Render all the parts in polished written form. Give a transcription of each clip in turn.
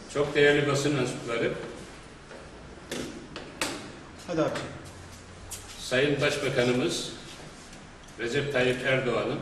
Çok değerli basın mensupları, Hadi abi. Sayın Başbakanımız Recep Tayyip Erdoğan'ın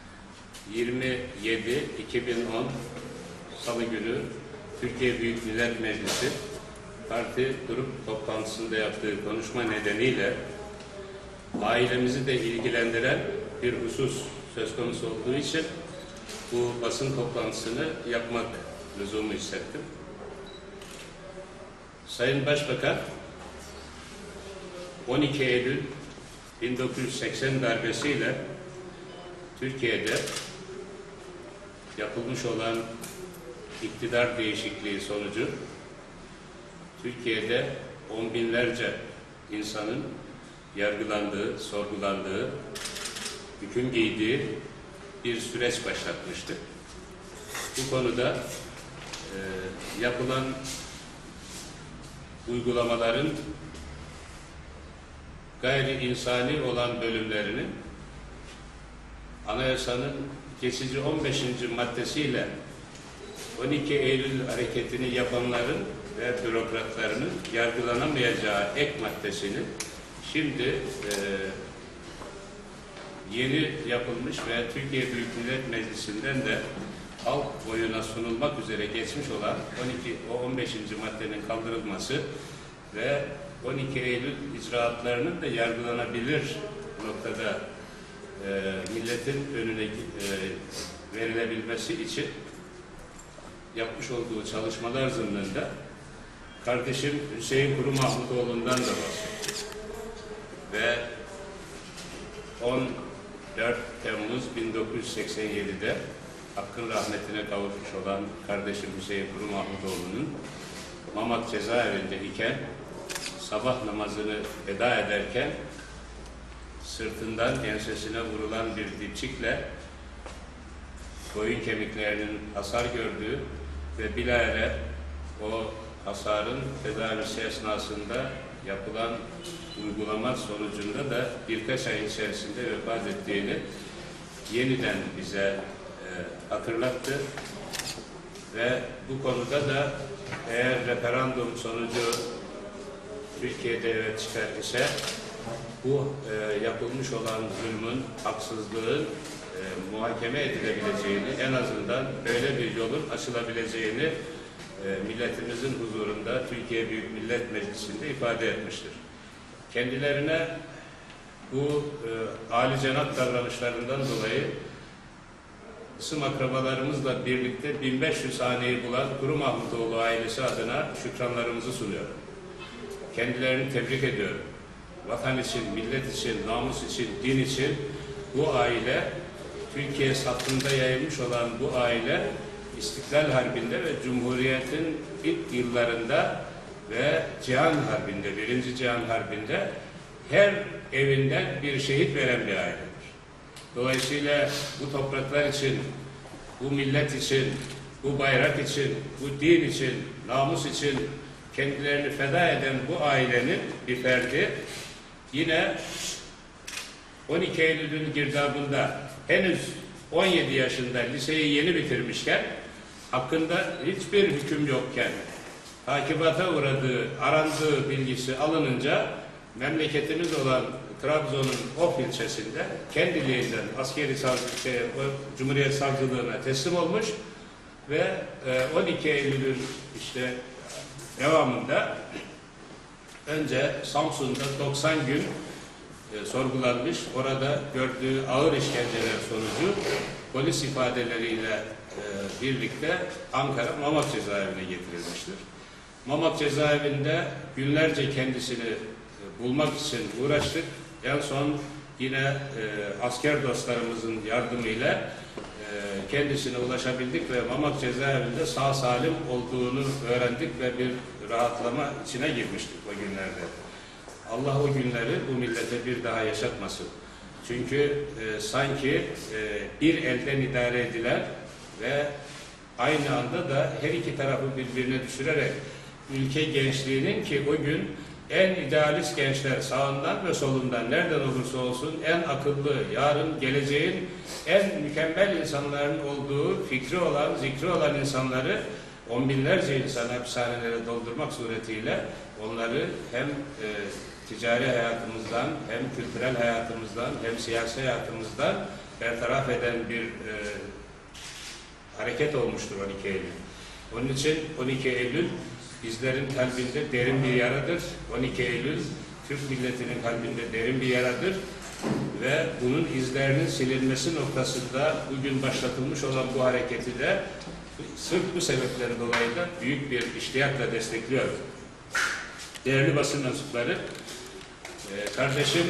27-2010 Salı günü Türkiye Büyük Millet Meclisi parti grup toplantısında yaptığı konuşma nedeniyle ailemizi de ilgilendiren bir husus söz konusu olduğu için bu basın toplantısını yapmak lüzumu hissettim. Sayın Başbakan 12 Eylül 1980 darbesiyle Türkiye'de yapılmış olan iktidar değişikliği sonucu Türkiye'de on binlerce insanın yargılandığı, sorgulandığı, hüküm giydiği bir süreç başlatmıştı. Bu konuda yapılan uygulamaların gayri insani olan bölümlerini anayasanın geçici 15. maddesiyle 12 Eylül hareketini yapanların ve bürokratlarının yargılanamayacağı ek maddesini şimdi yeni yapılmış ve Türkiye Büyük Millet Meclisi'nden de halk oyuna sunulmak üzere geçmiş olan 15. maddenin kaldırılması ve 12 Eylül icraatlarının da yargılanabilir noktada milletin önüne verilebilmesi için yapmış olduğu çalışmalar zımnında kardeşim Hüseyin Kuru Mahmutoğlu'ndan da bahsediyor. Ve 14 Temmuz 1987'de hakkın rahmetine kavuşmuş olan kardeşim Hüseyin Kuru Mahmutoğlu'nun Mamak cezaevinde iken sabah namazını eda ederken sırtından ensesine vurulan bir dipçikle boyun kemiklerinin hasar gördüğü ve bilahare o hasarın tedavisi esnasında yapılan uygulama sonucunda da birkaç ay içerisinde vefat ettiğini yeniden bize hatırlattı. Ve bu konuda da eğer referandum sonucu Türkiye'de evet çıkar ise bu yapılmış olan zulmün, haksızlığın muhakeme edilebileceğini, en azından böyle bir yolun açılabileceğini milletimizin huzurunda Türkiye Büyük Millet Meclisi'nde ifade etmiştir. Kendilerine bu âlicenap davranışlarından dolayı kısım akrabalarımızla birlikte 1500 haneyi bulan Kuru Mahmutoğlu ailesi adına şükranlarımızı sunuyorum. Kendilerini tebrik ediyorum. Vatan için, millet için, namus için, din için bu aile, Türkiye sattığında yayılmış olan bu aile, İstiklal Harbi'nde ve Cumhuriyet'in ilk yıllarında ve Cihan Harbi'nde, 1. Cihan Harbi'nde her evinden bir şehit veren bir ailedir. Dolayısıyla bu topraklar için, bu millet için, bu bayrak için, bu din için, namus için kendilerini feda eden bu ailenin bir ferdi yine 12 Eylül'ün girdabında henüz 17 yaşında liseyi yeni bitirmişken hakkında hiçbir hüküm yokken takibata uğradığı, arandığı bilgisi alınınca memleketimiz olan Trabzon'un Of ilçesinde kendiliğinden askeri Cumhuriyet Savcılığına teslim olmuş ve 12 Eylül'ün işte devamında önce Samsun'da 90 gün sorgulanmış, orada gördüğü ağır işkenceler sonucu polis ifadeleriyle birlikte Ankara Mamak cezaevine getirilmiştir. Mamak cezaevinde günlerce kendisini bulmak için uğraştık. En son yine asker dostlarımızın yardımıyla kendisine ulaşabildik ve Mamak cezaevinde sağ salim olduğunu öğrendik ve bir rahatlama içine girmiştik o günlerde. Allah o günleri bu millete bir daha yaşatmasın. Çünkü sanki bir elden idare edilen ve aynı anda da her iki tarafı birbirine düşürerek ülke gençliğinin ki o gün en idealist gençler sağından ve solundan nereden olursa olsun en akıllı, yarın geleceğin en mükemmel insanların olduğu fikri olan, zikri olan insanları on binlerce insanı hapishanelere doldurmak suretiyle onları hem ticari hayatımızdan, hem kültürel hayatımızdan, hem siyasi hayatımızdan bertaraf eden bir hareket olmuştur 12 Eylül. Onun için 12 Eylül bizlerin kalbinde derin bir yaradır. 12 Eylül Türk milletinin kalbinde derin bir yaradır. Ve bunun izlerinin silinmesi noktasında bugün başlatılmış olan bu hareketi de sırf bu sebepleri dolayı da büyük bir iştiyakla destekliyor. Değerli basın mensupları, kardeşim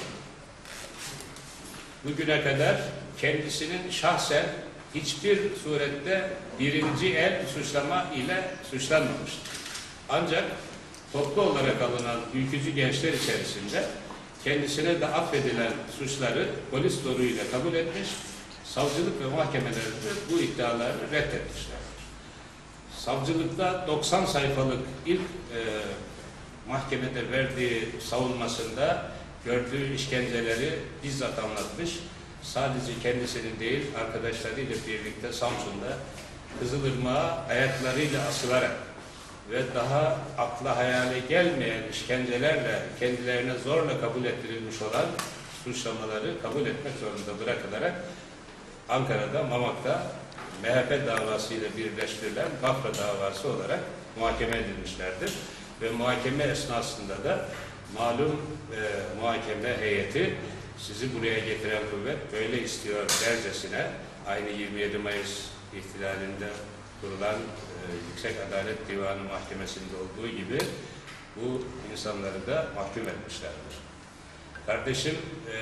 bugüne kadar kendisinin şahsen hiçbir surette birinci el suçlama ile suçlanmamıştır. Ancak toplu olarak alınan ülkücü gençler içerisinde kendisine de affedilen suçları polis zoruyla kabul etmiş, savcılık ve mahkemelerde bu iddiaları reddetmişlerdir. Savcılıkta 90 sayfalık ilk mahkemede verdiği savunmasında gördüğü işkenceleri bizzat anlatmış. Sadece kendisinin değil, arkadaşlarıyla birlikte Samsun'da Kızılırmak'a ayaklarıyla asılarak ve daha akla hayale gelmeyen işkencelerle kendilerine zorla kabul ettirilmiş olan suçlamaları kabul etmek zorunda bırakılarak Ankara'da, Mamak'ta MHP davasıyla birleştirilen Bafra davası olarak muhakeme edilmişlerdir. Ve muhakeme esnasında da malum muhakeme heyeti sizi buraya getiren kuvvet böyle istiyor dercesine aynı 27 Mayıs ihtilalinde kurulan Yüksek Adalet Divanı Mahkemesi'nde olduğu gibi bu insanları da mahkum etmişlerdir. Kardeşim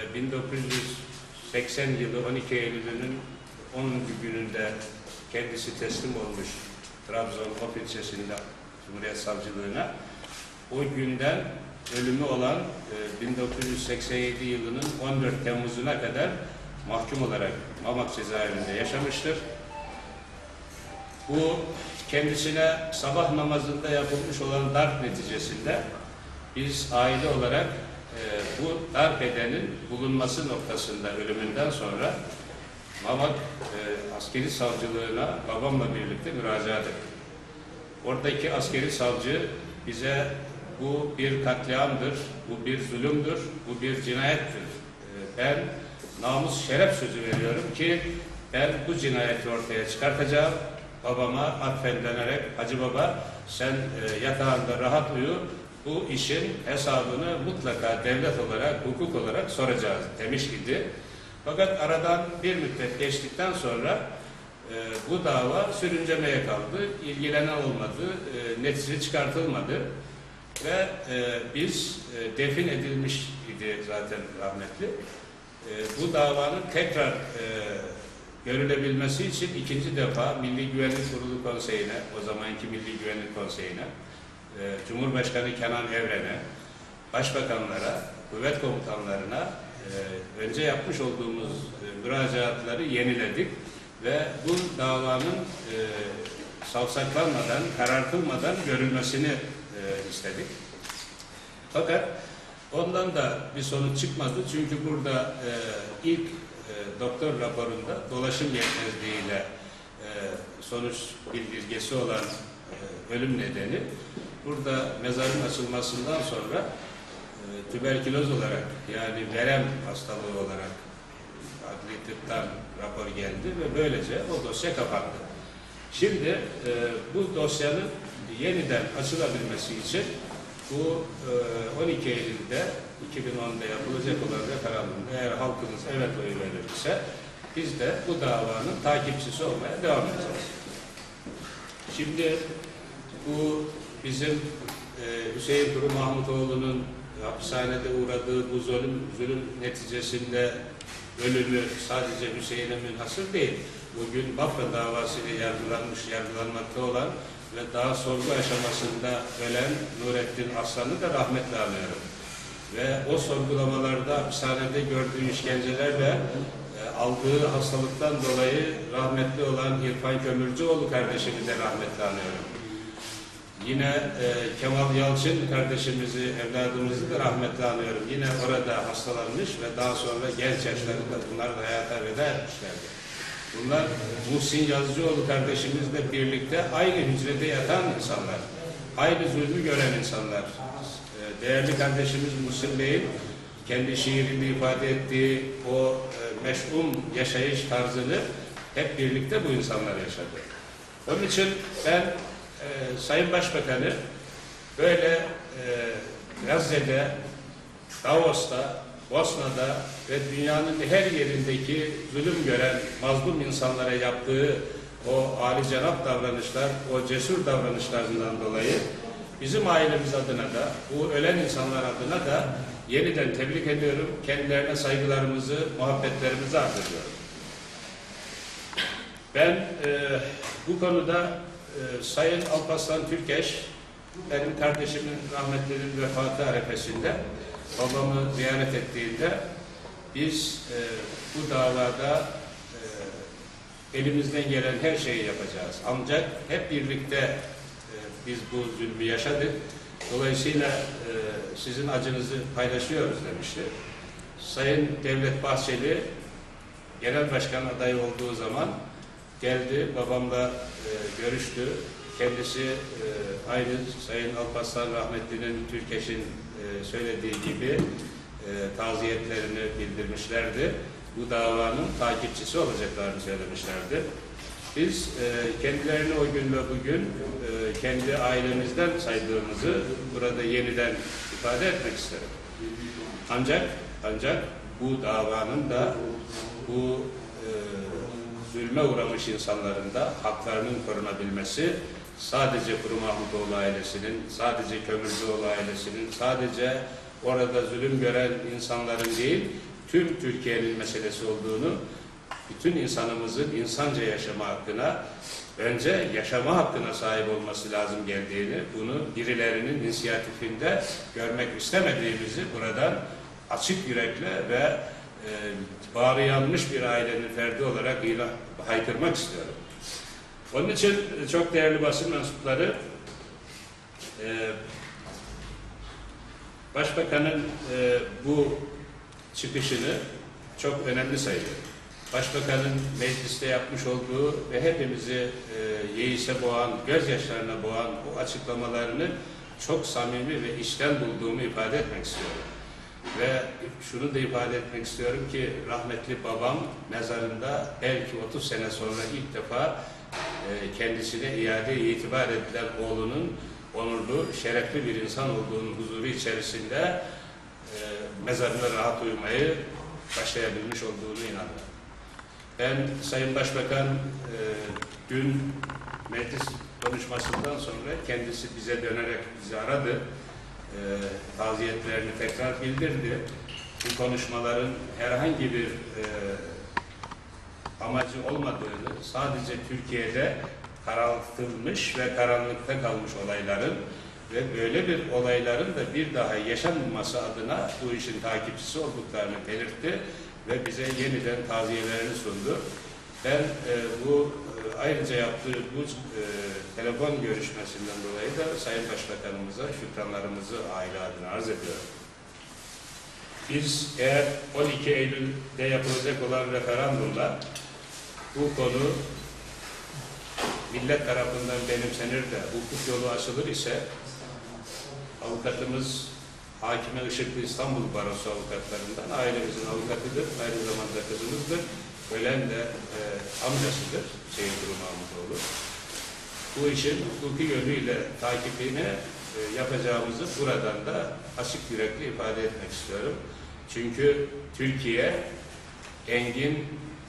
1980 yılı 12 Eylül'ünün 10. gününde kendisi teslim olmuş Trabzon Of ilçesinde Cumhuriyet Savcılığına. O günden ölümü olan 1987 yılının 14 Temmuz'una kadar mahkum olarak Mamak cezaevinde yaşamıştır. Bu kendisine sabah namazında yapılmış olan darp neticesinde biz aile olarak bu darp edenin bulunması noktasında ölümünden sonra Mamak askeri savcılığına babamla birlikte müracaat ettik. Oradaki askeri savcı bize bu bir katliamdır, bu bir zulümdür, bu bir cinayettir. Ben namus şeref sözü veriyorum ki ben bu cinayeti ortaya çıkartacağım. Babama atfedilerek Hacı Baba sen yatağında rahat uyu, bu işin hesabını mutlaka devlet olarak, hukuk olarak soracağız demiş idi. Fakat aradan bir müddet geçtikten sonra bu dava sürüncemeye kaldı, ilgilenen olmadı, netice çıkartılmadı ve biz defin edilmiş idi zaten rahmetli. Bu davanın tekrar görülebilmesi için ikinci defa Milli Güvenlik Kurulu Konseyi'ne, o zamanki Milli Güvenlik Konseyi'ne, Cumhurbaşkanı Kenan Evren'e, başbakanlara, kuvvet komutanlarına önce yapmış olduğumuz müracaatları yeniledik ve bu davanın savsaklanmadan, karartılmadan görülmesini istedik. Fakat ondan da bir sonuç çıkmadı çünkü burada ilk doktor raporunda dolaşım yetmezliğiyle sonuç bildirgesi olan ölüm nedeni burada mezarın açılmasından sonra tüberküloz olarak yani verem hastalığı olarak adli tıptan rapor geldi ve böylece o dosya kapandı. Şimdi bu dosyanın yeniden açılabilmesi için bu 12 Eylül'de 2010'da yapılacak olan referandumda eğer halkımız evet oyu verirse biz de bu davanın takipçisi olmaya devam edeceğiz. Şimdi bu bizim Hüseyin Kuru Mahmutoğlu'nun hapishanede uğradığı bu zulüm neticesinde ölümü sadece Hüseyin'e münhasır değil. Bugün Bafra davasıyla yargılanmakta olan ve daha sorgu aşamasında ölen Nurettin Aslan'ı da rahmetle anıyorum. Ve o sorgulamalarda hapishanede gördüğü işkencelerle aldığı hastalıktan dolayı rahmetli olan İrfan Kömürcüoğlu kardeşimi de rahmetle anıyorum. Yine Kemal Yalçın kardeşimizi, evladımızı da rahmetle anıyorum. Yine orada hastalanmış ve daha sonra genç yaşlarında bunlar da hayata veda etmişlerdi. Bunlar Muhsin Yazıcıoğlu kardeşimizle birlikte aynı hücrede yatan insanlar. Aynı zulmü gören insanlar. Değerli kardeşimiz Muhsin Bey'in kendi şiirinde ifade ettiği o meş'um yaşayış tarzını hep birlikte bu insanlar yaşadı. Onun için ben Sayın Başbakan'ı böyle Gazze'de, Davos'ta, Bosna'da ve dünyanın her yerindeki zulüm gören mazlum insanlara yaptığı o âlicenap davranışlar, o cesur davranışlarından dolayı bizim ailemiz adına da, bu ölen insanlar adına da yeniden tebrik ediyorum. Kendilerine saygılarımızı, muhabbetlerimizi arz ediyorum. Ben bu konuda Sayın Alparslan Türkeş, benim kardeşimin rahmetlinin vefatı arefesinde babamı ziyaret ettiğinde biz bu davada elimizden gelen her şeyi yapacağız. Ancak hep birlikte biz bu zulmü yaşadık. Dolayısıyla sizin acınızı paylaşıyoruz demişti. Sayın Devlet Bahçeli genel başkan adayı olduğu zaman geldi, babamla görüştü. Kendisi aynı Sayın Alparslan rahmetlinin Türkeş'in söylediği gibi taziyetlerini bildirmişlerdi. Bu davanın takipçisi olacaklarını söylemişlerdi. Biz kendilerini o gün ve bugün kendi ailemizden saydığımızı burada yeniden ifade etmek isterim. Ancak bu davanın da bu zulme uğramış insanların da haklarının korunabilmesi sadece Kuru Mahmutoğlu ailesinin, sadece Kömürcüoğlu ailesinin, sadece orada zulüm gören insanların değil, tüm Türkiye'nin meselesi olduğunu, bütün insanımızın insanca yaşama hakkına, önce yaşama hakkına sahip olması lazım geldiğini, bunu birilerinin inisiyatifinde görmek istemediğimizi buradan açık yürekle ve bağrı yanmış bir ailenin ferdi olarak haykırmak istiyorum. Onun için çok değerli basın mensupları, Başbakanın bu çıkışını çok önemli sayıyorum. Başbakanın mecliste yapmış olduğu ve hepimizi yeise boğan, gözyaşlarına boğan o açıklamalarını çok samimi ve içten bulduğumu ifade etmek istiyorum. Ve şunu da ifade etmek istiyorum ki rahmetli babam mezarında belki 30 sene sonra ilk defa kendisine iade itibar edilen oğlunun onurlu, şerefli bir insan olduğunun huzuru içerisinde mezarına rahat uyumayı başlayabilmiş olduğunu inanıyorum. Ben Sayın Başbakan dün meclis konuşmasından sonra kendisi bize dönerek bizi aradı. Taziyetlerini tekrar bildirdi. Bu konuşmaların herhangi bir amacı olmadığını, sadece Türkiye'de karartılmış ve karanlıkta kalmış olayların ve böyle bir olayların da bir daha yaşanmaması adına bu işin takipçisi olduklarını belirtti ve bize yeniden taziyelerini sundu. Ben bu ayrıca yaptığı bu telefon görüşmesinden dolayı da Sayın Başbakanımıza şükranlarımızı aile adına arz ediyorum. Biz eğer 12 Eylül'de yapılacak olan referandumla bu konu millet tarafından benimsenir de hukuk yolu açılır ise avukatımız Hakime Işıklı İstanbul Barosu avukatlarından ailemizin avukatıdır, aynı zamanda kızımızdır. Ölen de amcasıdır Sayın Kuru Mahmutoğlu. Bu işin hukuki yönüyle takibini yapacağımızı buradan da açık yürekli ifade etmek istiyorum. Çünkü Türkiye Engin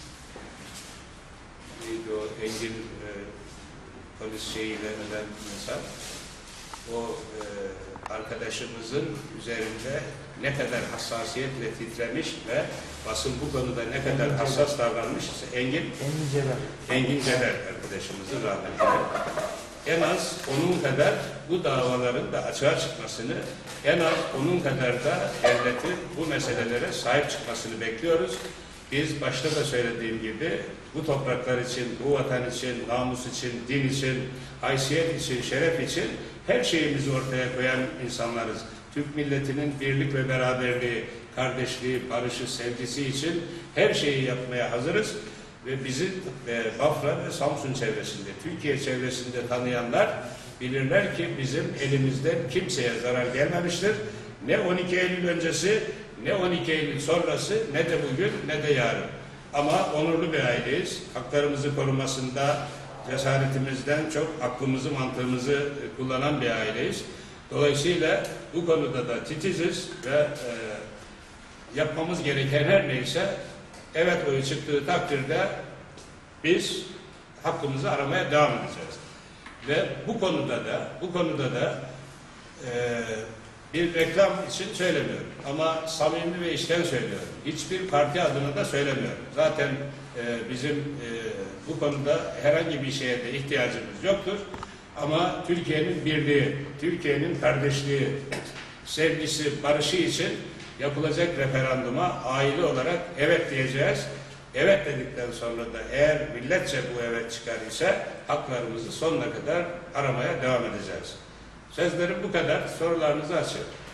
polis şeyiyle ölen insan o arkadaşımızın üzerinde ne kadar hassasiyetle titremiş ve basın bu konuda ne kadar hassas davranmış Engin Ceber arkadaşımızın rahmetine. En az onun kadar bu davaların da açığa çıkmasını, en az onun kadar da devletin bu meselelere sahip çıkmasını bekliyoruz. Biz başta da söylediğim gibi bu topraklar için, bu vatan için, namus için, din için, haysiyet için, şeref için her şeyimizi ortaya koyan insanlarız. Türk milletinin birlik ve beraberliği, kardeşliği, barışı, sevgisi için her şeyi yapmaya hazırız. ve bizi Bafra ve Samsun çevresinde, Türkiye çevresinde tanıyanlar bilirler ki bizim elimizden kimseye zarar gelmemiştir. Ne 12 Eylül öncesi, ne 12 Eylül sonrası, ne de bugün, ne de yarın. Ama onurlu bir aileyiz. Haklarımızı korumasında cesaretimizden çok aklımızı, mantığımızı kullanan bir aileyiz. Dolayısıyla bu konuda da titiziz ve yapmamız gereken her neyse evet oyu çıktığı takdirde biz hakkımızı aramaya devam edeceğiz. Ve bu konuda da bir reklam için söylemiyorum ama samimi ve içten söylüyorum. Hiçbir parti adına da söylemiyorum. Zaten bizim bu konuda herhangi bir şeye de ihtiyacımız yoktur. Ama Türkiye'nin birliği, Türkiye'nin kardeşliği, sevgisi, barışı için yapılacak referanduma aile olarak evet diyeceğiz. Evet dedikten sonra da eğer milletçe bu evet çıkar ise haklarımızı sonuna kadar aramaya devam edeceğiz. Sözlerim bu kadar. Sorularınızı açıyorum.